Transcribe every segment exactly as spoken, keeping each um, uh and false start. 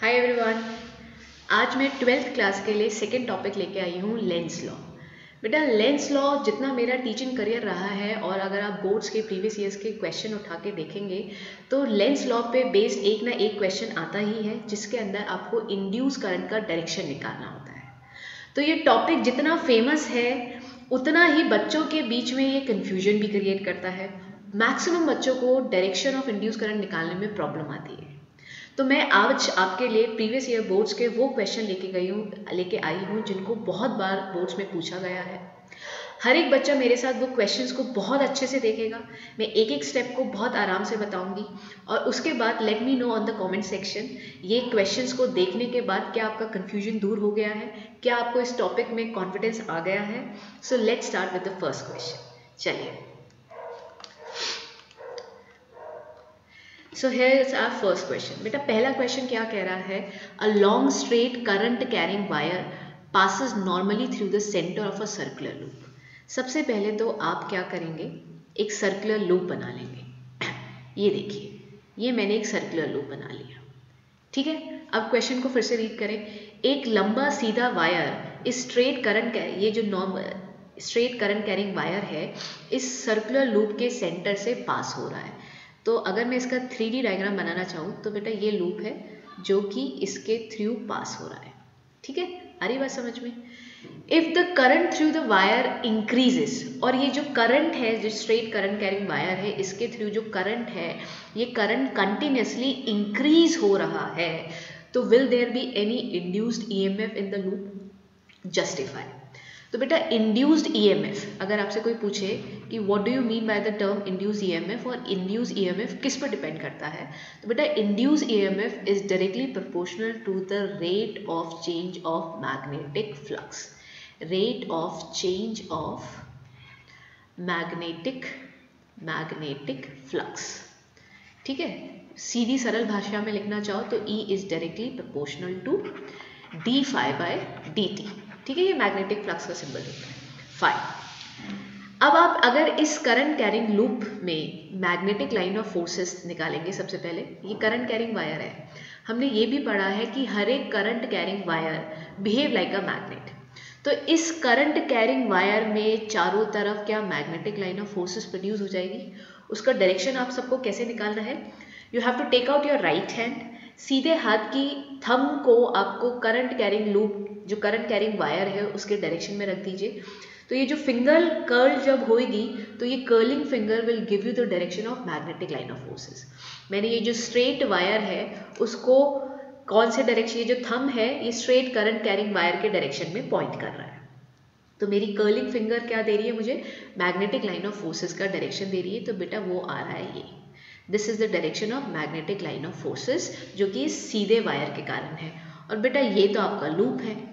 Hi everyone. आज मैं twelfth class के लिए सेकेंड टॉपिक लेके आई हूँ लेंस लॉ। बेटा लेंस लॉ जितना मेरा टीचिंग करियर रहा है और अगर आप बोर्ड्स के प्रीवियस ईयर्स के क्वेश्चन उठा के देखेंगे तो लेंस लॉ पे बेस्ड एक ना एक क्वेश्चन आता ही है जिसके अंदर आपको इंड्यूस करंट का डायरेक्शन निकालना होता है। तो ये टॉपिक जितना फेमस है उतना ही बच्चों के बीच में ये कन्फ्यूजन भी क्रिएट करता है। मैक्सिमम बच्चों को डायरेक्शन ऑफ इंड्यूस करंट निकालने में प्रॉब्लम आती है। तो मैं आज आपके लिए प्रीवियस ईयर बोर्ड्स के वो क्वेश्चन लेके गई हूँ लेके आई हूँ जिनको बहुत बार बोर्ड्स में पूछा गया है। हर एक बच्चा मेरे साथ वो क्वेश्चंस को बहुत अच्छे से देखेगा। मैं एक एक स्टेप को बहुत आराम से बताऊंगी और उसके बाद let me know on the comment section ये क्वेश्चंस को देखने के बाद क्या आपका कन्फ्यूजन दूर हो गया है, क्या आपको इस टॉपिक में कॉन्फिडेंस आ गया है। So let's start with the first question. चलिए, so here is our first question. बेटा पहला क्वेश्चन क्या कह रहा है, a long straight current carrying wire passes normally through the center of a circular loop। सबसे पहले तो आप क्या करेंगे, एक सर्कुलर लूप बना लेंगे। ये देखिए, ये मैंने एक सर्कुलर लूप बना लिया। ठीक है, अब क्वेश्चन को फिर से रीड करें। एक लंबा सीधा वायर इस स्ट्रेट करंट, ये जो normal straight current carrying wire है, इस सर्कुलर लूप के सेंटर से पास हो रहा है। तो अगर मैं इसका थ्री डी डायग्राम बनाना चाहूँ तो बेटा ये लूप है जो कि इसके थ्रू पास हो रहा है। ठीक है, आ रही बात समझ में। If the current through the wire increases, और ये जो करंट है, जो स्ट्रेट करंट कैरिंग वायर है, इसके थ्रू जो करंट है, ये करंट कंटिन्यूसली इंक्रीज हो रहा है, तो will there be any induced EMF in the loop? Justify. तो बेटा इंड्यूस्ड ईएमएफ, अगर आपसे कोई पूछे कि what do you mean by the term induced EMF और इंड्यूस्ड ईएमएफ किस पर डिपेंड करता है, तो बेटा induced EMF is directly proportional to the rate of change of magnetic flux. Rate of change of magnetic magnetic flux. ठीक है, सीधी सरल भाषा में लिखना चाहो तो E is directly proportional to d phi by d t. ठीक है, ये मैग्नेटिक फ्लक्स का सिंबल होता है फाई। अब आप अगर इस करंट कैरिंग लूप में मैग्नेटिक लाइन ऑफ फोर्सेस निकालेंगे, सबसे पहले ये करंट कैरिंग वायर है। हमने ये भी पढ़ा है कि हर एक current carrying wire behave like a magnet. तो इस करंट कैरिंग वायर में चारों तरफ क्या magnetic line of forces produce हो जाएगी। उसका डायरेक्शन आप सबको कैसे निकालना है, you have to take out your right hand, सीधे हाथ की थंब को आपको करंट कैरिंग लूप, जो करंट कैरिंग वायर है, उसके डायरेक्शन में रख दीजिए। तो ये जो फिंगर कर्ल जब होगी तो ये curling finger will give you the direction of magnetic line of forces. मैंने ये जो स्ट्रेट वायर है उसको कौन से डायरेक्शन, ये जो थंब है ये स्ट्रेट करंट कैरिंग वायर के डायरेक्शन में पॉइंट कर रहा है। तो मेरी कर्लिंग फिंगर क्या दे रही है, मुझे मैग्नेटिक लाइन ऑफ फोर्सेस का डायरेक्शन दे रही है। तो बेटा वो आ रहा है ये, this is the direction of magnetic line of forces, जो कि सीधे वायर के कारण है। और बेटा ये तो आपका लूप है।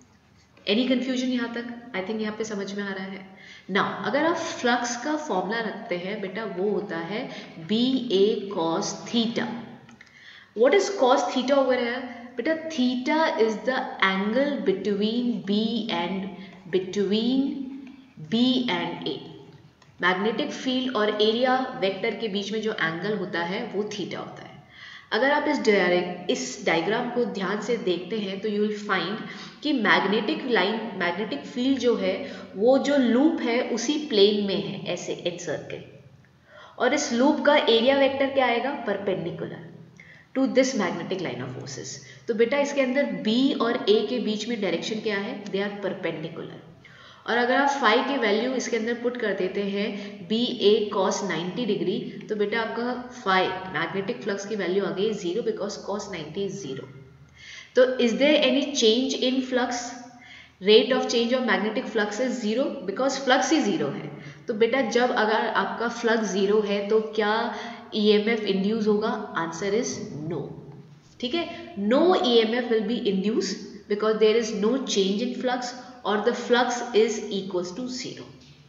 एनी कंफ्यूजन यहाँ तक? आई थिंक यहाँ पे समझ में आ रहा है। नाउ अगर आप फ्लक्स का फॉर्मूला रखते हैं बेटा, वो होता है B A cos theta. What is cos theta over here? बेटा theta is the angle between B and between B and A. Magnetic field और एरिया वेक्टर के बीच में जो एंगल होता है वो थीटा होता है। अगर आप इस डायरेक्ट इस डायग्राम को ध्यान से देखते हैं तो यू विल फाइंड कि मैग्नेटिक लाइन, मैग्नेटिक फील्ड जो है वो जो लूप है उसी प्लेन में है, ऐसे इन सर्कल। और इस लूप का एरिया वेक्टर क्या आएगा, perpendicular to this magnetic line of forces. तो बेटा इसके अंदर B और A के बीच में डायरेक्शन क्या है, दे आर परपेंडिकुलर। और अगर आप फाई की वैल्यू इसके अंदर पुट कर देते हैं B A cos ninety degree, तो बेटा आपका फाई मैग्नेटिक फ्लक्स की वैल्यू आ गई zero, because cos ninety is zero. तो is there any change in flux? Rate of change of magnetic flux is zero, because flux ही zero है। तो बेटा जब अगर आपका फ्लक्स जीरो है तो क्या ईएमएफ इंड्यूस होगा? Answer is no. ठीक है, no EMF will be induce because there is no change in flux और the flux is equals to zero।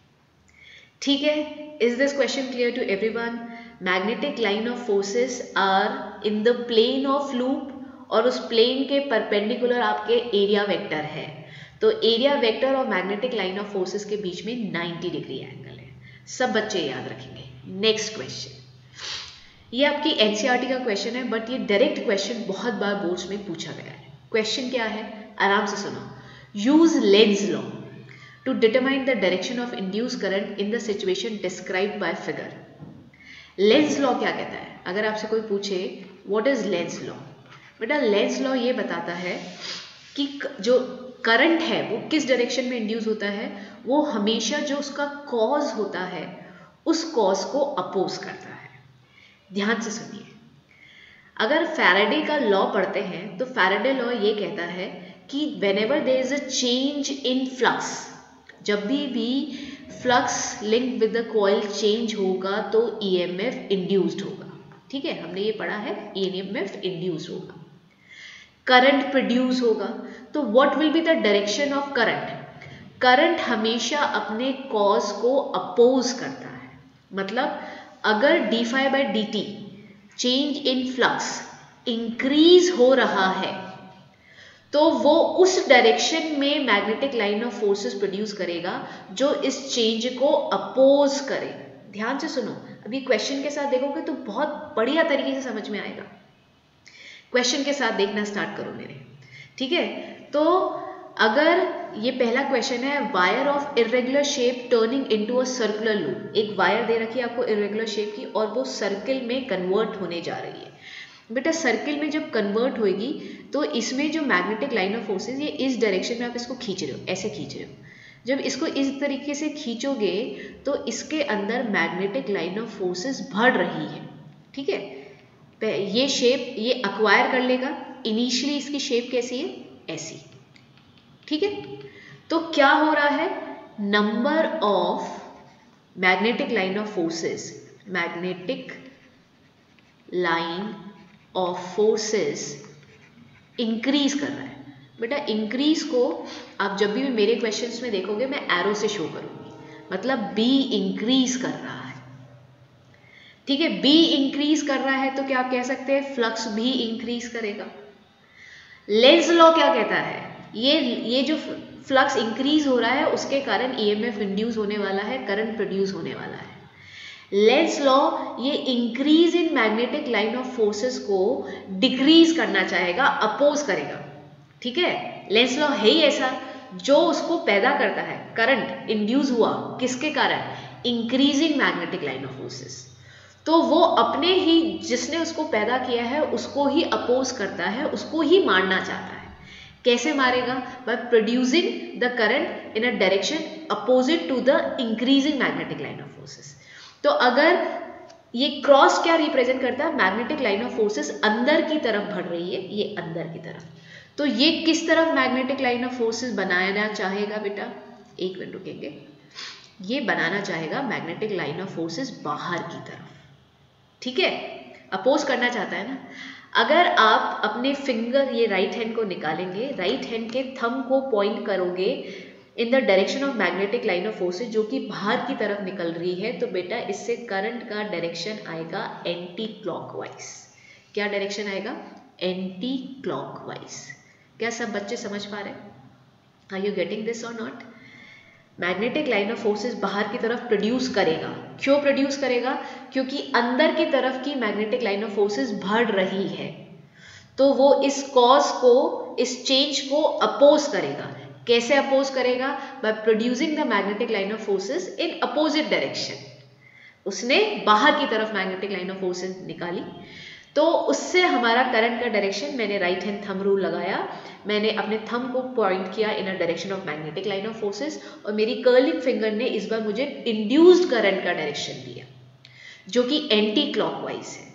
ठीक है, is this question clear to everyone? Magnetic line of forces are in the plane of loop और उस plane के perpendicular आपके area vector है। तो area vector और magnetic line of forces के बीच में नाइन्टी डिग्री एंगल है। सब बच्चे याद रखेंगे। नेक्स्ट क्वेश्चन, ये आपकी एनसीईआरटी का क्वेश्चन है, बट ये डायरेक्ट क्वेश्चन बहुत बार बोर्ड्स में पूछा गया है। क्वेश्चन क्या है, आराम से सुनो। Use Lenz law to determine the direction of induce current in the situation described by figure. Lenz law क्या कहता है? अगर आपसे कोई पूछे व्हाट इज लेंज लॉ, बेटा लेंज लॉ ये बताता है कि जो करंट है वो किस डायरेक्शन में इंड्यूस होता है, वो हमेशा जो उसका कॉज होता है उस कॉज को अपोज करता है। ध्यान से सुनिए, अगर फैराडे का लॉ पढ़ते हैं तो फैराडे लॉ ये कहता है कि whenever there is a change in flux, जब भी भी flux link with the coil change होगा तो ईएमएफ इंड्यूस्ड होगा। ठीक है, हमने ये पढ़ा है, ईएमएफ इंड्यूस होगा, करंट प्रोड्यूस होगा। तो what will be the direction of current? Current हमेशा अपने कॉज को अपोज करता है। मतलब अगर d phi by d t change in flux increase हो रहा है तो वो उस डायरेक्शन में magnetic line of forces produce करेगा जो इस चेंज को अपोज करे। ध्यान से सुनो, अभी क्वेश्चन के साथ देखोगे तो बहुत बढ़िया तरीके से समझ में आएगा। क्वेश्चन के साथ देखना स्टार्ट करो मेरे, ठीक है। तो अगर ये पहला क्वेश्चन है, wire of irregular shape turning into a circular loop. एक वायर दे रखी है आपको इरेगुलर शेप की और वो सर्किल में कन्वर्ट होने जा रही है। बेटा सर्किल में जब कन्वर्ट होएगी तो इसमें जो मैग्नेटिक लाइन ऑफ फोर्सेस, ये इस डायरेक्शन में आप इसको खींच रहे हो, ऐसे खींच रहे हो। जब इसको इस तरीके से खींचोगे तो इसके अंदर मैग्नेटिक लाइन ऑफ फोर्सेस बढ़ रही है। ठीक है, ये शेप ये अक्वायर कर लेगा। इनिशियली इसकी शेप कैसी है? ऐसी। ठीक है, तो क्या हो रहा है, number of magnetic line of forces magnetic line of forces increase कर रहा है। बेटा इंक्रीज को आप जब भी मेरे क्वेश्चंस में देखोगे मैं एरो से शो करूंगी, मतलब बी इंक्रीज कर रहा है। ठीक है, बी इंक्रीज कर रहा है तो क्या आप कह सकते हैं फ्लक्स भी इंक्रीज करेगा। लेंज लॉ क्या कहता है, ये ये जो फ्लक्स इंक्रीज हो रहा है उसके कारण ईएमएफ इंड्यूस होने वाला है, करंट प्रोड्यूस होने वाला है। लेंज लॉ ये increase in magnetic line of forces को डिक्रीज करना चाहेगा, अपोज करेगा। ठीक है, लेंज लॉ है ही ऐसा जो उसको पैदा करता है। करंट इंड्यूस हुआ किसके कारण? Increasing magnetic line of forces. तो वो अपने ही जिसने उसको पैदा किया है उसको ही अपोज करता है, उसको ही मारना चाहता है। कैसे मारेगा? By producing the current in a direction opposite to the increasing magnetic line of forces. तो अगर ये क्रॉस क्या रिप्रेजेंट करता है? मैग्नेटिक लाइन ऑफ फोर्सेस अंदर की तरफ बढ़ रही है, ये अंदर की तरफ। तो ये किस तरफ मैग्नेटिक लाइन ऑफ फोर्सेस बनाना चाहेगा? बेटा एक मिनट रुकेंगे, ये बनाना चाहेगा मैग्नेटिक लाइन ऑफ फोर्सेस बाहर की तरफ। ठीक है, अपोज करना चाहता है ना। अगर आप अपने फिंगर ये राइट हैंड को निकालेंगे, राइट हैंड के थंब को पॉइंट करोगे in the direction of magnetic line of forces जो कि बाहर की तरफ निकल रही है, तो बेटा इससे करंट का डायरेक्शन आएगा एंटी क्लॉकवाइज। क्या डायरेक्शन आएगा? Anti clockwise. क्या सब बच्चे समझ पा रहे हैं? आर यू गेटिंग दिस और not? Magnetic line of forces बाहर की तरफ प्रोड्यूस करेगा। क्यों प्रोड्यूस करेगा? क्योंकि अंदर की तरफ की मैग्नेटिक लाइन ऑफ फोर्सेस बढ़ रही है, तो वो इस कॉज को, इस चेंज को अपोज करेगा। कैसे अपोज करेगा? By producing the magnetic line of forces in opposite direction. उसने बाहर की तरफ मैग्नेटिक लाइन ऑफ फोर्सेस निकाली, तो उससे हमारा करंट का डायरेक्शन, मैंने राइट हैंड थंब रूल लगाया, मैंने अपने थंब को पॉइंट किया in a direction of magnetic line of forces, और मेरी कर्लिंग फिंगर ने इस बार मुझे इंड्यूस्ड करंट का डायरेक्शन दिया जो कि एंटी क्लॉकवाइज है।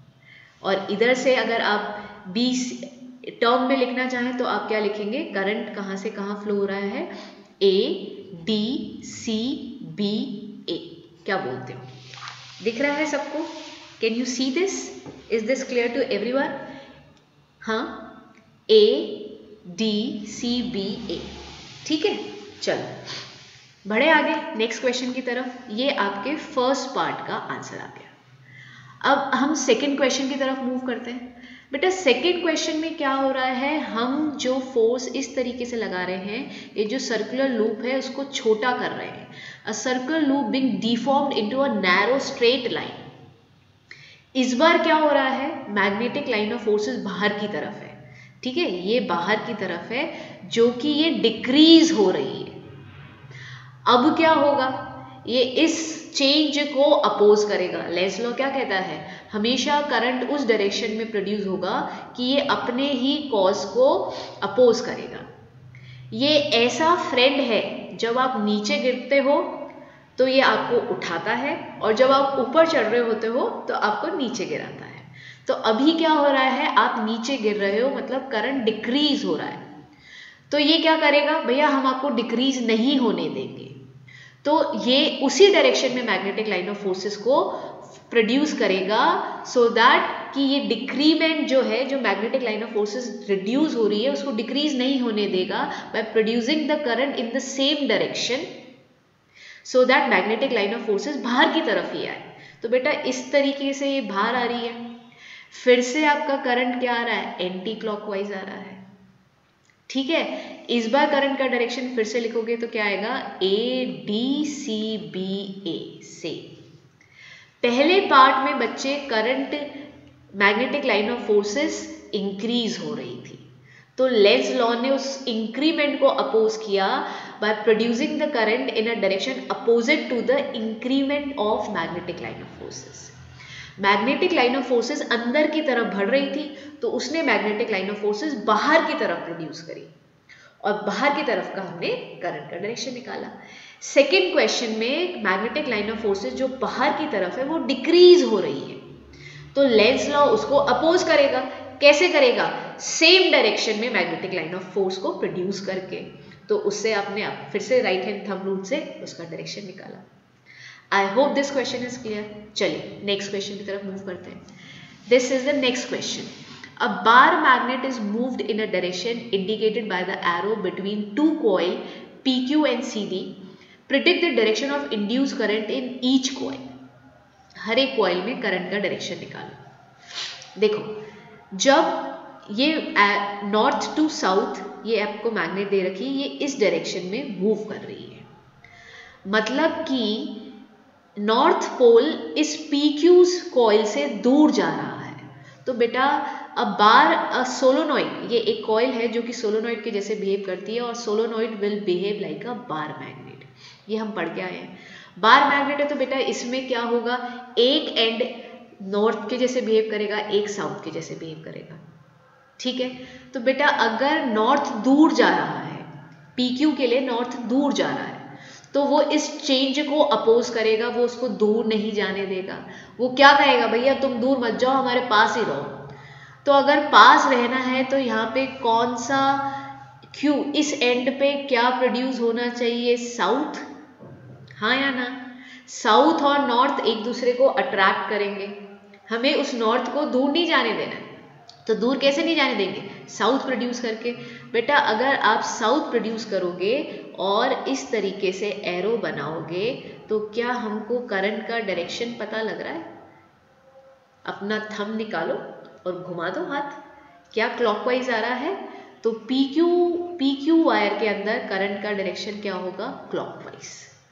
और इधर से अगर आप बी टर्म में लिखना चाहें तो आप क्या लिखेंगे? करंट कहाँ से कहाँ फ्लो हो रहा है? A D C B A. क्या बोलते हो? दिख रहा है सबको? Can you see this? Is this clear to everyone? हाँ, ए डी सी बी ए। ठीक है, चलो बढ़े आगे नेक्स्ट क्वेश्चन की तरफ। ये आपके फर्स्ट पार्ट का आंसर आ गया। अब हम सेकंड क्वेश्चन की तरफ मूव करते हैं। बेटा सेकेंड क्वेश्चन में क्या हो रहा है, हम जो फोर्स इस तरीके से लगा रहे हैं, ये जो सर्कुलर लूप है उसको छोटा कर रहे हैं। A circular loop being deformed into a narrow straight line इस बार क्या हो रहा है, मैग्नेटिक लाइन ऑफ फोर्सेस बाहर की तरफ है, ठीक है, ये बाहर की तरफ है जो कि ये डिक्रीज हो रही है। अब क्या होगा, ये इस चेंज को अपोज करेगा। लेंस लॉ क्या कहता है, हमेशा करंट उस डायरेक्शन में प्रोड्यूस होगा कि ये अपने ही कॉज को अपोज करेगा। ये ऐसा फ्रेंड है, जब आप नीचे गिरते हो तो ये आपको उठाता है, और जब आप ऊपर चढ़ रहे होते हो तो आपको नीचे गिराता है। तो अभी क्या हो रहा है, आप नीचे गिर रहे हो, मतलब करंट डिक्रीज हो रहा है। तो ये क्या करेगा, भैया हम आपको डिक्रीज नहीं होने देंगे। तो ये उसी डायरेक्शन में मैग्नेटिक लाइन ऑफ फोर्सेस को प्रोड्यूस करेगा, सो दैट कि ये डिक्रीमेंट जो है, जो magnetic line of forces reduce हो रही है, उसको डिक्रीज नहीं होने देगा by producing the current in the same direction, so that magnetic line of forces बाहर की तरफ ही आए। तो बेटा इस तरीके से ये बाहर आ रही है, फिर से आपका करंट क्या आ रहा है, एंटी क्लॉकवाइज आ रहा है, ठीक है। इस बार करंट का डायरेक्शन फिर से लिखोगे तो क्या आएगा, ए डी सी बी ए से। पहले पार्ट में बच्चे current magnetic line of forces increase हो रही थी, तो लेंस लॉ ने उस इंक्रीमेंट को अपोज किया by producing the current in a direction opposite to the increment of magnetic line of forces. Magnetic line of forces अंदर की तरफ बढ़ रही थी, तो उसने मैग्नेटिक लाइन ऑफ फोर्सेस बाहर की तरफ प्रोड्यूस करी, और बाहर की तरफ का हमने करंट का डायरेक्शन निकाला। सेकेंड क्वेश्चन में मैग्नेटिक लाइन ऑफ फोर्सेस जो बाहर की तरफ है वो डिक्रीज हो रही है, तो लेंस लॉ उसको अपोज करेगा। कैसे करेगा, सेम डायरेक्शन में मैग्नेटिक लाइन ऑफ फोर्स को प्रोड्यूस करके। तो उससे आपने आप फिर से राइट हैंड थंब रूल से उसका डायरेक्शन निकाला। I hope this question is clear. चलिए नेक्स्ट क्वेश्चन की तरफ मूव करते हैं। This is the next question. A bar magnet is moved in a direction indicated by the arrow between two coil P Q and C D. Predict the direction of induced current in each coil. हर एक coil में current का direction निकालो। देखो, जब ये north to south ये आपको मैग्नेट दे रखी है, ये इस डायरेक्शन में मूव कर रही है, मतलब कि नॉर्थ पोल इस पी क्यू कॉइल से दूर जा रहा है। तो बेटा अब बार सोलोनॉइड, ये एक कॉइल है जो कि सोलोनॉइड के जैसे बिहेव करती है, और solenoid will behave like a bar magnet, ये हम पढ़ के आए हैं। बार मैग्नेट है तो बेटा इसमें क्या होगा, एक एंड नॉर्थ के जैसे बिहेव करेगा, एक साउथ के जैसे बिहेव करेगा, ठीक है। तो बेटा अगर नॉर्थ दूर जा रहा है, पी क्यू के लिए नॉर्थ दूर जा रहा है, तो वो इस चेंज को अपोज करेगा, वो उसको दूर नहीं जाने देगा। वो क्या कहेगा, भैया तुम दूर मत जाओ, हमारे पास ही रहो। तो अगर पास रहना है तो यहाँ पे कौन सा क्यू, इस एंड पे क्या प्रोड्यूस होना चाहिए, साउथ, हाँ या ना। साउथ और नॉर्थ एक दूसरे को अट्रैक्ट करेंगे, हमें उस नॉर्थ को दूर नहीं जाने देना है। तो दूर कैसे नहीं जाने देंगे, साउथ प्रोड्यूस करके। बेटा अगर आप साउथ प्रोड्यूस करोगे और इस तरीके से एरो बनाओगे, तो क्या हमको करंट का डायरेक्शन पता लग रहा है? अपना थंब निकालो और घुमा दो हाथ, क्या क्लॉकवाइज आ रहा है? तो P Q P Q wire के अंदर करंट का डायरेक्शन क्या होगा, क्लॉकवाइज,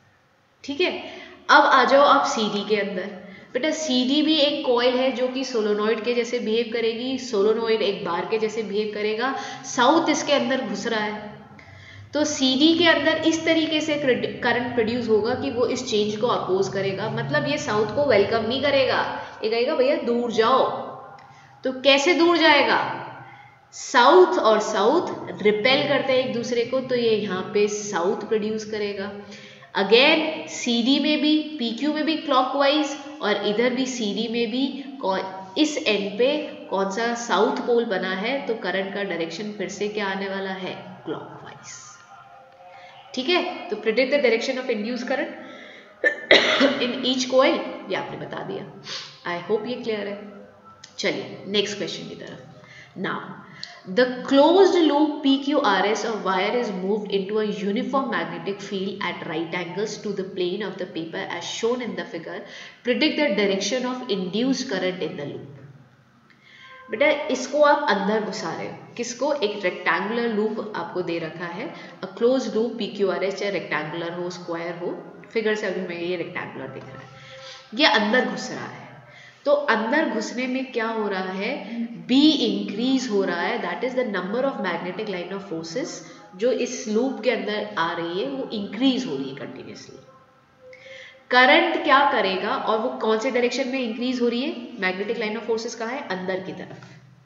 ठीक है। अब आ जाओ आप सीडी के अंदर। बेटा सीडी भी एक कॉइल है जो कि सोलोनॉइड के जैसे बिहेव करेगी, सोलोनॉइड एक बार के जैसे बिहेव करेगा, साउथ इसके अंदर घुस रहा है। तो सीडी के अंदर इस तरीके से करंट प्रोड्यूस होगा कि वो इस चेंज को अपोज करेगा, मतलब ये साउथ को वेलकम नहीं करेगा, ये कहेगा भैया दूर जाओ। तो कैसे दूर जाएगा, साउथ और साउथ रिपेल करते हैं एक दूसरे को, तो ये यहाँ पे साउथ प्रोड्यूस करेगा। अगेन सीडी में भी, पीक्यू में भी क्लॉकवाइज, और इधर भी सीडी में भी इस एंड पे कौन सा साउथ पोल बना है, तो करंट का डायरेक्शन फिर से क्या आने वाला है, क्लॉकवाइज, ठीक है। तो predict the direction of induce current in each coil, ये आपने बता दिया। आई होप ये क्लियर है। चलिए नेक्स्ट क्वेश्चन की तरफ। Now the closed loop P Q R S of wire is moved into a uniform magnetic field at right angles to the plane of the paper as shown in the figure. Predict the direction of induced current in the loop. बेटा इसको आप अंदर घुसा रहे हो, किसको, एक rectangular loop आपको दे रखा है, a close loop P Q R S, चाहे रेक्टेंगुलर हो, स्क्वायर हो, फिगर से अभी मैं ये रेक्टेंगुलर दिख रहा है, ये अंदर घुस रहा है। तो अंदर घुसने में क्या हो रहा है, बी इंक्रीज हो रहा है, that is the number of magnetic line of forces जो इस लूप के अंदर आ रही है वो इंक्रीज हो रही है कंटिन्यूसली। करंट क्या करेगा, और वो कौन से डायरेक्शन में इंक्रीज हो रही है, मैग्नेटिक लाइन ऑफ फोर्सेस कहाँ है, अंदर की तरफ।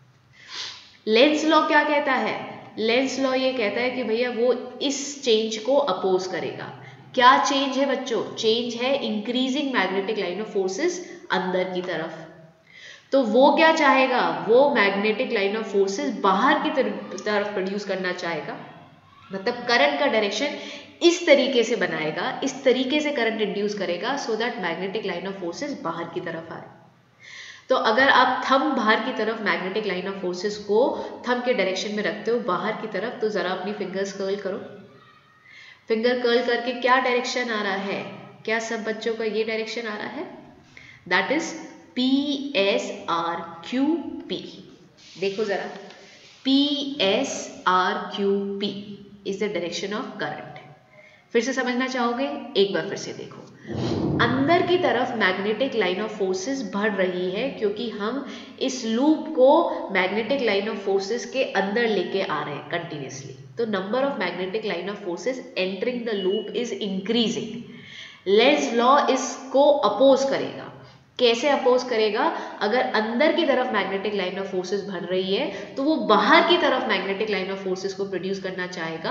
लेंस लॉ क्या कहता है, लेंस लॉ ये कहता है कि भैया वो इस चेंज को अपोज करेगा। क्या चेंज है बच्चों, चेंज है increasing magnetic line of forces अंदर की तरफ। तो वो क्या चाहेगा, वो मैग्नेटिक लाइन ऑफ फोर्सेस बाहर की तरफ प्रोड्यूस करना चाहेगा, मतलब करंट का डायरेक्शन इस तरीके से बनाएगा, इस तरीके से करंट इंड्यूस करेगा so that magnetic line of forces बाहर की तरफ आए। तो अगर आप थंब बाहर की तरफ मैग्नेटिक लाइन ऑफ फोर्सेस को थंब के डायरेक्शन में रखते हो बाहर की तरफ, तो जरा अपनी फिंगर्स कर्ल करो। फिंगर कर्ल करके क्या डायरेक्शन आ रहा है, क्या सब बच्चों का ये डायरेक्शन आ रहा है, that is P S R Q P. देखो जरा, P S R Q P is the direction of current. फिर से समझना चाहोगे, एक बार फिर से देखो, अंदर की तरफ मैग्नेटिक लाइन ऑफ फोर्सेस बढ़ रही है क्योंकि हम इस लूप को मैग्नेटिक लाइन ऑफ फोर्सेस के अंदर लेके आ रहे हैं कंटिन्यूसली। तो number of magnetic line of forces entering the loop is increasing. Lenz law इसको अपोज करेगा। कैसे अपोज करेगा, अगर अंदर की तरफ मैग्नेटिक लाइन ऑफ फोर्सेस बढ़ रही है तो वो बाहर की तरफ मैग्नेटिक लाइन ऑफ फोर्सेस को प्रोड्यूस करना चाहेगा,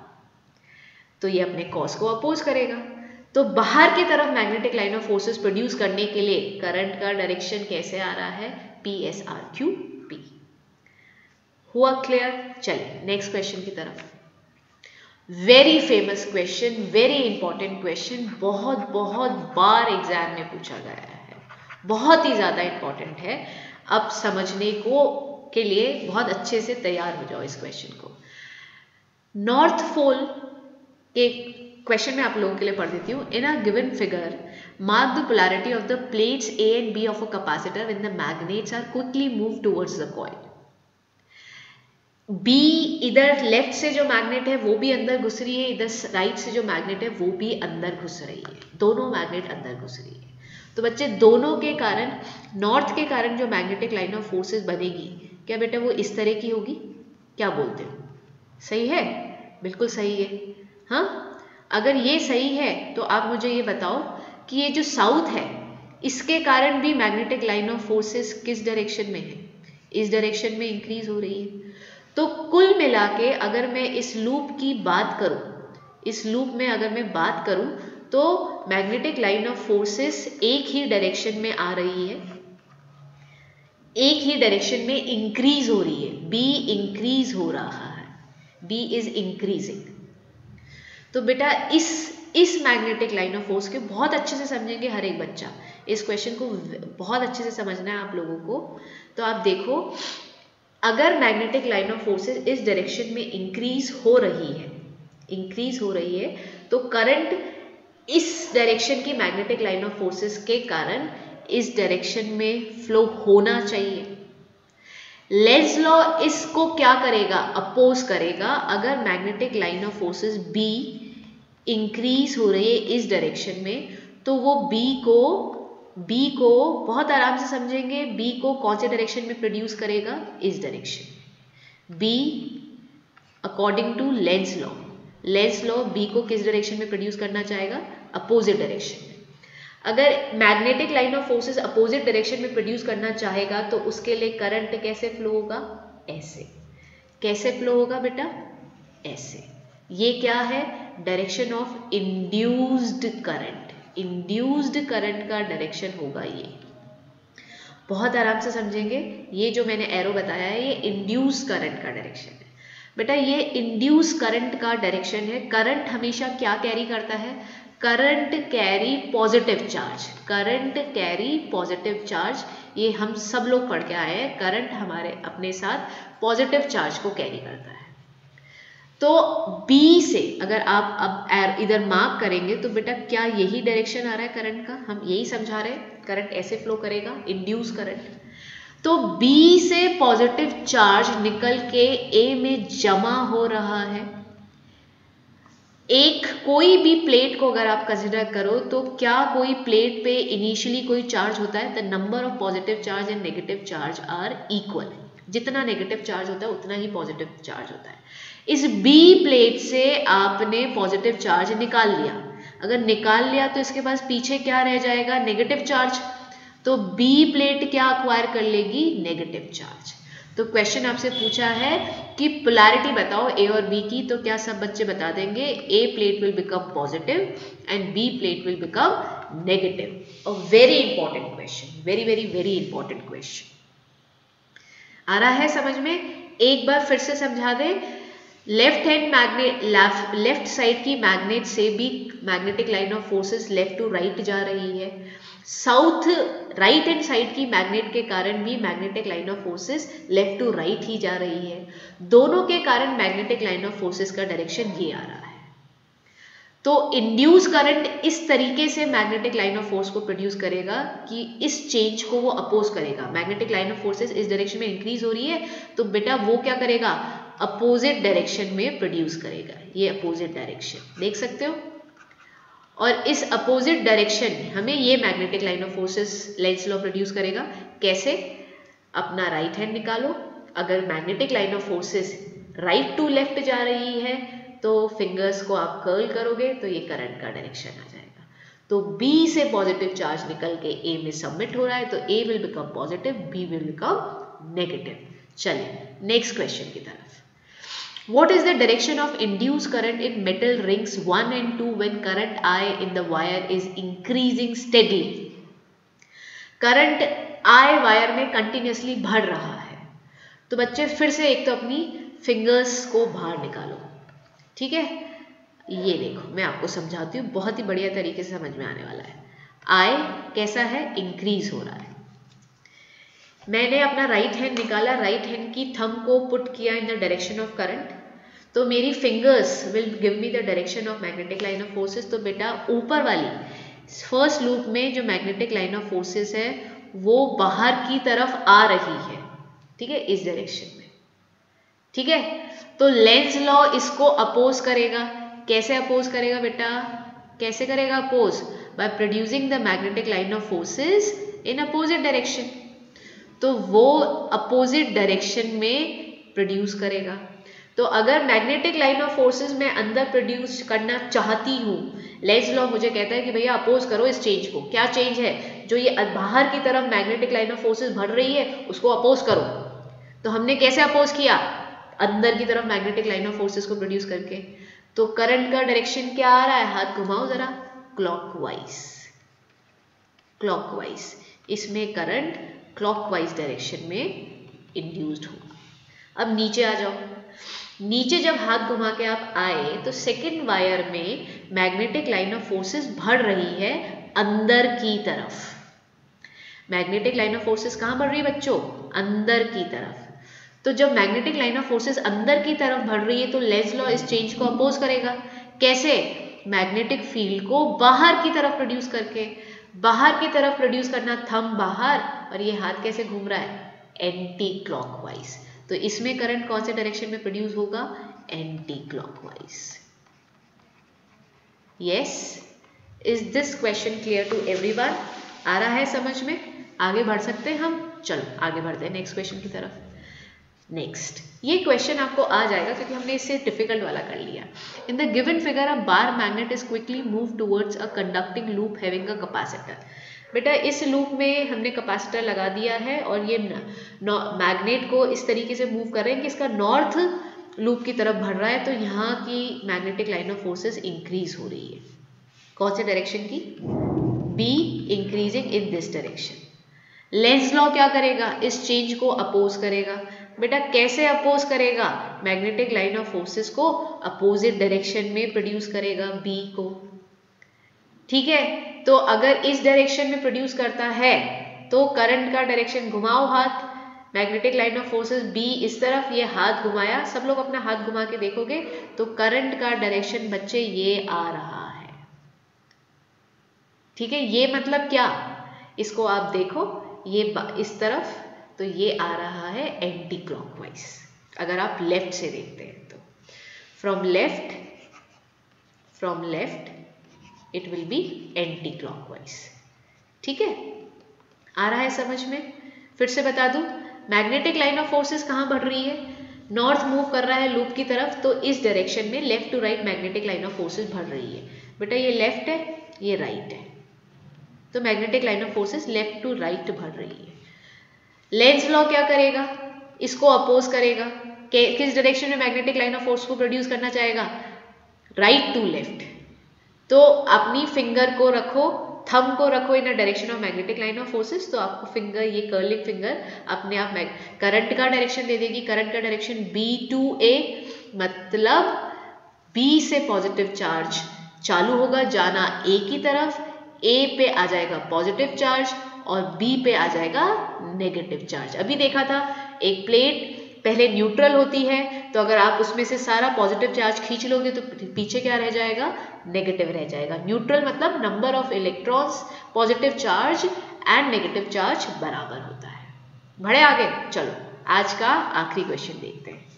तो ये अपने कॉज को अपोज करेगा। तो बाहर की तरफ magnetic line of forces produce करने के लिए करंट का डायरेक्शन कैसे आ रहा है, P S R Q P. हुआ क्लियर? चलिए नेक्स्ट क्वेश्चन की तरफ। Very famous question, very important question, बहुत बहुत बार एग्जाम में पूछा गया है, बहुत ही ज्यादा इंपॉर्टेंट है। अब समझने को के लिए बहुत अच्छे से तैयार हो जाओ इस क्वेश्चन को। नॉर्थ पोल के क्वेश्चन में आप लोगों के लिए पढ़ देती हूँ। In a given figure mark the polarity of the plates A and B of a capacitor when the magnets are quickly move towards the coil. B, इधर लेफ्ट से जो मैग्नेट है वो भी अंदर घुस रही है, इधर राइट से जो मैग्नेट है वो भी अंदर घुस रही है, दोनों मैग्नेट अंदर घुस रही है। तो बच्चे दोनों के कारण, नॉर्थ के कारण जो मैग्नेटिक लाइन ऑफ फोर्सेस बनेगी, क्या बेटा वो इस तरह की होगी? क्या बोलते हो, सही है? बिल्कुल सही है। हाँ, अगर ये सही है तो आप मुझे ये बताओ कि ये जो साउथ है इसके कारण भी मैग्नेटिक लाइन ऑफ फोर्सेस किस डायरेक्शन में है? इस डायरेक्शन में इंक्रीज हो रही है। तो कुल मिला के अगर मैं इस लूप की बात करूं, इस लूप में अगर मैं बात करूं तो मैग्नेटिक लाइन ऑफ फोर्सेस एक ही डायरेक्शन में आ रही है, एक ही डायरेक्शन में इंक्रीज हो रही है, बी इंक्रीज हो रहा है, बी इज इंक्रीजिंग। तो बेटा इस इस मैग्नेटिक लाइन ऑफ फोर्स के बहुत अच्छे से समझेंगे हर एक बच्चा, इस क्वेश्चन को बहुत अच्छे से समझना है आप लोगों को। तो आप देखो, अगर मैग्नेटिक लाइन ऑफ फोर्सेस इस डायरेक्शन में इंक्रीज हो रही है, इंक्रीज हो रही है तो करंट इस डायरेक्शन की मैग्नेटिक लाइन ऑफ फोर्सेस के कारण इस डायरेक्शन में फ्लो होना चाहिए। लेंस लॉ इसको क्या करेगा? अपोज करेगा। अगर magnetic line of forces B increase हो रही है इस डायरेक्शन में, तो वो बी को बी को बहुत आराम से समझेंगे, बी को कौन से डायरेक्शन में प्रोड्यूस करेगा? इस direction. B according to Lenz law, Lenz law B को किस डायरेक्शन में प्रोड्यूस करना चाहेगा? अपोजिट डायरेक्शन में। अगर magnetic line of forces opposite direction में प्रोड्यूस करना चाहेगा तो उसके लिए करंट कैसे फ्लो होगा? ऐसे। कैसे फ्लो होगा बेटा? ऐसे। ये क्या है? Direction of induced current. Induced current का डायरेक्शन होगा ये। बहुत आराम से समझेंगे, ये जो मैंने एरो बताया है ये इंड्यूस करंट का डायरेक्शन है। बेटा ये इंड्यूस करंट का डायरेक्शन है। करंट हमेशा क्या कैरी करता है? Current carry positive charge. Current carry positive charge, ये हम सब लोग पढ़ के आए हैं। करंट हमारे अपने साथ पॉजिटिव चार्ज को कैरी करता है। तो B से अगर आप अब इधर मार्क करेंगे तो बेटा क्या यही डायरेक्शन आ रहा है करंट का? हम यही समझा रहे हैं, करंट ऐसे फ्लो करेगा, इंड्यूस करंट। तो B से पॉजिटिव चार्ज निकल के A में जमा हो रहा है। एक कोई भी प्लेट को अगर आप कंसिडर करो तो क्या कोई प्लेट पे इनिशियली कोई चार्ज होता है? The number of positive charge and negative charge are equal. जितना नेगेटिव चार्ज होता है उतना ही पॉजिटिव चार्ज होता है। इस बी प्लेट से आपने पॉजिटिव चार्ज निकाल लिया, अगर निकाल लिया तो इसके पास पीछे क्या रह जाएगा? Negative charge. तो बी प्लेट क्या अक्वायर कर लेगी? Negative charge. तो क्वेश्चन आपसे पूछा है कि पोलैरिटी बताओ ए और बी की, तो क्या सब बच्चे बता देंगे? A plate will become positive and B plate will become negative. A very important question, very very very important question. आ रहा है समझ में? एक बार फिर से समझा दे। Left hand magnet, left side की मैग्नेट से भी magnetic line of forces left to right जा रही है। साउथ राइट हैंड साइड की मैग्नेट के कारण भी magnetic line of forces left to right ही जा रही है। दोनों के कारण मैग्नेटिक लाइन ऑफ फोर्सेस का डायरेक्शन ये आ रहा है। तो इंड्यूस करंट इस तरीके से मैग्नेटिक लाइन ऑफ फोर्स को प्रोड्यूस करेगा कि इस चेंज को वो अपोज करेगा। मैग्नेटिक लाइन ऑफ फोर्सेस इस डायरेक्शन में इंक्रीज हो रही है तो बेटा वो क्या करेगा? अपोजिट डायरेक्शन में प्रोड्यूस करेगा। ये अपोजिट डायरेक्शन देख सकते हो। और इस अपोजिट डायरेक्शन हमें ये magnetic line of forces Lenz law produce करेगा। कैसे? अपना राइट हैंड निकालो। अगर magnetic line of forces right to left जा रही है तो फिंगर्स को आप कर्ल करोगे तो ये करंट का डायरेक्शन आ जाएगा। तो B से पॉजिटिव चार्ज निकल के A में सबमिट हो रहा है तो A will become positive, B will become negative. चलिए नेक्स्ट क्वेश्चन की तरफ। What is the direction of induced current in metal rings one and two when current I in the wire is increasing steadily? Current I wire में continuously बढ़ रहा है। तो बच्चे फिर से एक तो अपनी फिंगर्स को बाहर निकालो, ठीक है? ये देखो मैं आपको समझाती हूँ, बहुत ही बढ़िया तरीके से समझ में आने वाला है। I कैसा है? इंक्रीज हो रहा है। मैंने अपना राइट हैंड निकाला, राइट हैंड की थंब को पुट किया in the direction of current, तो मेरी fingers will give me the direction of magnetic line of forces. तो बेटा ऊपर वाली फर्स्ट लूप में जो मैग्नेटिक लाइन ऑफ फोर्सेस है वो बाहर की तरफ आ रही है, ठीक है, इस डायरेक्शन में, ठीक है। तो लेंस लॉ इसको अपोज करेगा। कैसे अपोज करेगा बेटा? कैसे करेगा oppose? By producing the magnetic line of forces in opposite direction. तो वो अपोजिट डायरेक्शन में प्रोड्यूस करेगा। तो अगर मैग्नेटिक लाइन ऑफ फोर्सेस में अंदर प्रोड्यूस करना चाहती हूँ, लेंस लॉ मुझे कहता है कि भैया अपोज करो इस चेंज को। क्या चेंज है? जो ये बाहर की तरफ मैग्नेटिक लाइन ऑफ फोर्सेस बढ़ रही है उसको अपोज करो। तो हमने कैसे अपोज किया? अंदर की तरफ मैग्नेटिक लाइन ऑफ फोर्सेस को प्रोड्यूस करके। तो करंट का डायरेक्शन क्या आ रहा है? हाथ घुमाओ जरा, क्लॉकवाइज, क्लॉकवाइज। इसमें करंट क्लॉकवाइज डायरेक्शन में इंड्यूस्ड होगा। अब नीचे आ जाओ। नीचे जब हाथ घुमा के आप आए तो सेकेंड वायर में मैग्नेटिक लाइन ऑफ फोर्सेस बढ़ रही है अंदर की तरफ। मैग्नेटिक लाइन ऑफ फोर्सेस कहाँ बढ़ रही है बच्चों? अंदर की तरफ। तो जब मैग्नेटिक लाइन ऑफ फोर्सेस अंदर की तरफ बढ़ रही है तो लेंस लॉ इस चेंज को अपोज करेगा। कैसे? मैग्नेटिक फील्ड को बाहर की तरफ प्रोड्यूस करके। बाहर की तरफ प्रोड्यूस करना, थंब बाहर, और ये हाथ कैसे घूम रहा है? Anti clockwise. तो इसमें करंट कौन से डायरेक्शन में प्रोड्यूस होगा? Anti clockwise. Yes, is this question clear to everyone? आ रहा है समझ में? आगे बढ़ सकते हैं हम? चलो आगे बढ़ते हैं नेक्स्ट क्वेश्चन की तरफ। नेक्स्ट, ये क्वेश्चन आपको आ जाएगा क्योंकि हमने इससे डिफिकल्ट वाला कर लिया। In the given figure a bar magnet is quickly move towards a conducting loop having a capacitor. बेटा इस लूप में हमने कैपेसिटर लगा दिया है और ये मैग्नेट को इस तरीके से मूव कर रहे हैं कि इसका नॉर्थ लूप की तरफ बढ़ रहा है। तो यहाँ की magnetic line of forces increase हो रही है। कौन से डायरेक्शन की? B, increasing in this direction. Lenz law क्या करेगा? इस चेंज को अपोज करेगा। बेटा कैसे अपोज करेगा? मैग्नेटिक लाइन ऑफ फोर्सेस को अपोजिट डायरेक्शन में प्रोड्यूस करेगा, बी को, ठीक है। तो अगर इस डायरेक्शन में प्रोड्यूस करता है तो करंट का डायरेक्शन घुमाओ हाथ, magnetic line of forces B इस तरफ, ये हाथ घुमाया, सब लोग अपना हाथ घुमा के देखोगे तो करंट का डायरेक्शन बच्चे ये आ रहा है, ठीक है। ये मतलब क्या? इसको आप देखो, ये इस तरफ, तो ये आ रहा है एंटी क्लॉकवाइज। अगर आप लेफ्ट से देखते हैं तो from left from left it will be anti clockwise. ठीक है, आ रहा है समझ में? फिर से बता दूं, मैग्नेटिक लाइन ऑफ फोर्सेस कहाँ बढ़ रही है? नॉर्थ मूव कर रहा है लूप की तरफ, तो इस डायरेक्शन में left to right magnetic line of forces बढ़ रही है। बेटा ये लेफ्ट है, ये राइट है, तो magnetic line of forces left to right बढ़ रही है। लेंज लॉ क्या करेगा? इसको अपोज करेगा। किस डायरेक्शन में मैग्नेटिक लाइन ऑफ फोर्स को प्रोड्यूस करना चाहेगा? Right to left. तो अपनी फिंगर को रखो, थंब को रखो in a direction of magnetic line of forces, तो आपको फिंगर, ये कर्लिंग फिंगर अपने आप करंट का डायरेक्शन दे देगी। करंट का डायरेक्शन बी टू ए, मतलब बी से पॉजिटिव चार्ज चालू होगा जाना ए की तरफ, ए पे आ जाएगा पॉजिटिव चार्ज और बी पे आ जाएगा नेगेटिव चार्ज। अभी देखा था एक प्लेट पहले न्यूट्रल होती है, तो अगर आप उसमें से सारा पॉजिटिव चार्ज खींच लोगे तो पीछे क्या रह जाएगा? नेगेटिव रह जाएगा। न्यूट्रल मतलब number of electrons, positive charge and negative charge बराबर होता है। बढ़े आगे, चलो आज का आखिरी क्वेश्चन देखते हैं।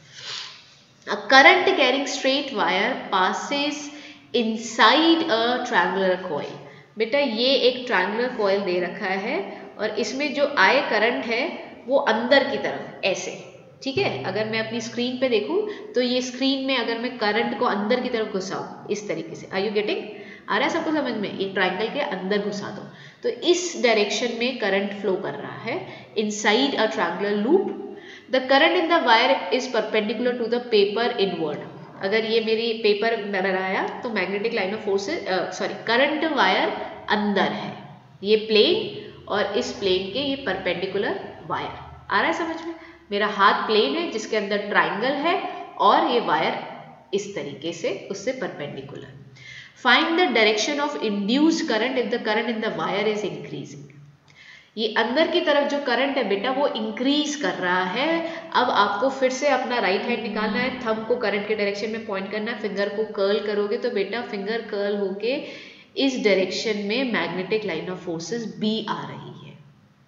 A current carrying straight wire passes inside a triangular coil. बेटा ये एक ट्रायंगुलर कॉइल दे रखा है और इसमें जो आए करंट है वो अंदर की तरफ ऐसे, ठीक है। अगर मैं अपनी स्क्रीन पे देखूं तो ये स्क्रीन में अगर मैं करंट को अंदर की तरफ घुसाऊं इस तरीके से, आर यू गेटिंग? आ रहा है सबको समझ में? ये ट्रायंगल के अंदर घुसा दो तो इस डायरेक्शन में करंट फ्लो कर रहा है inside a triangular loop. The current in the wire is perpendicular to the paper inward. अगर ये मेरी पेपर बनाया तो magnetic line of forces, sorry current wire अंदर है, ये प्लेन और इस प्लेन के ये परपेंडिकुलर वायर। आ रहा है समझ में? मेरा हाथ प्लेन है जिसके अंदर ट्राइंगल है और ये वायर इस तरीके से उससे perpendicular. Find the direction of induced current if the current in the wire is increasing. ये अंदर की तरफ जो करंट है बेटा वो इंक्रीज कर रहा है। अब आपको फिर से अपना राइट हैंड निकालना है, थंब को करंट के डायरेक्शन में पॉइंट करना है, फिंगर को कर्ल करोगे तो बेटा फिंगर कर्ल होके इस डायरेक्शन में magnetic line of forces B आ रही है।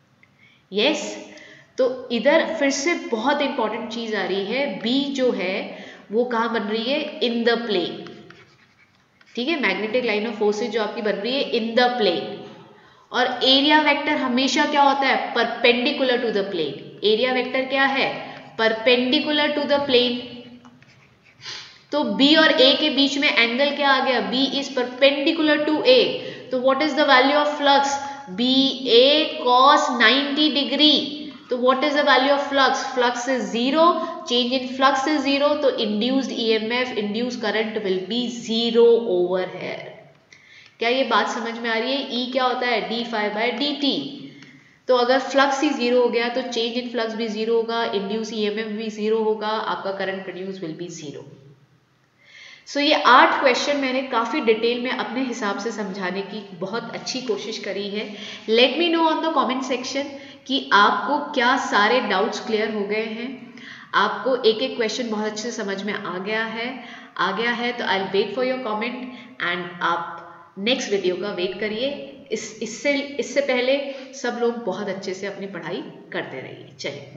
Yes yes? तो इधर फिर से बहुत इंपॉर्टेंट चीज आ रही है, बी जो है वो कहाँ बन रही है? In the plane. ठीक है, मैग्नेटिक लाइन ऑफ फोर्सेस जो आपकी बन रही है इन द प्लेन। और एरिया वेक्टर हमेशा क्या होता है? Perpendicular to the plane. Area vector क्या है? Perpendicular to the plane. तो बी और ए के बीच में एंगल क्या आ गया? B is perpendicular to A. तो what is the value of flux? B A cos ninety degree. तो what is the value of flux? Flux is zero. Change in flux is zero. तो induced E M F, induced current will be zero over here. क्या ये बात समझ में आ रही है? E क्या होता है? d phi by dt. तो अगर फ्लक्स ही जीरो हो गया तो चेंज इन फ्लक्स भी जीरो होगा, इंड्यूस E M F भी जीरो होगा, आपका current produce will be zero. So ये आठ क्वेश्चन मैंने काफ़ी डिटेल में अपने हिसाब से समझाने की बहुत अच्छी कोशिश करी है। Let me know on the comment section कि आपको क्या सारे डाउट्स क्लियर हो गए हैं, आपको एक एक क्वेश्चन बहुत अच्छे से समझ में आ गया है आ गया है तो I wait for your comment and आप नेक्स्ट वीडियो का वेट करिए। इस इससे इससे पहले सब लोग बहुत अच्छे से अपनी पढ़ाई करते रहिए। चलिए।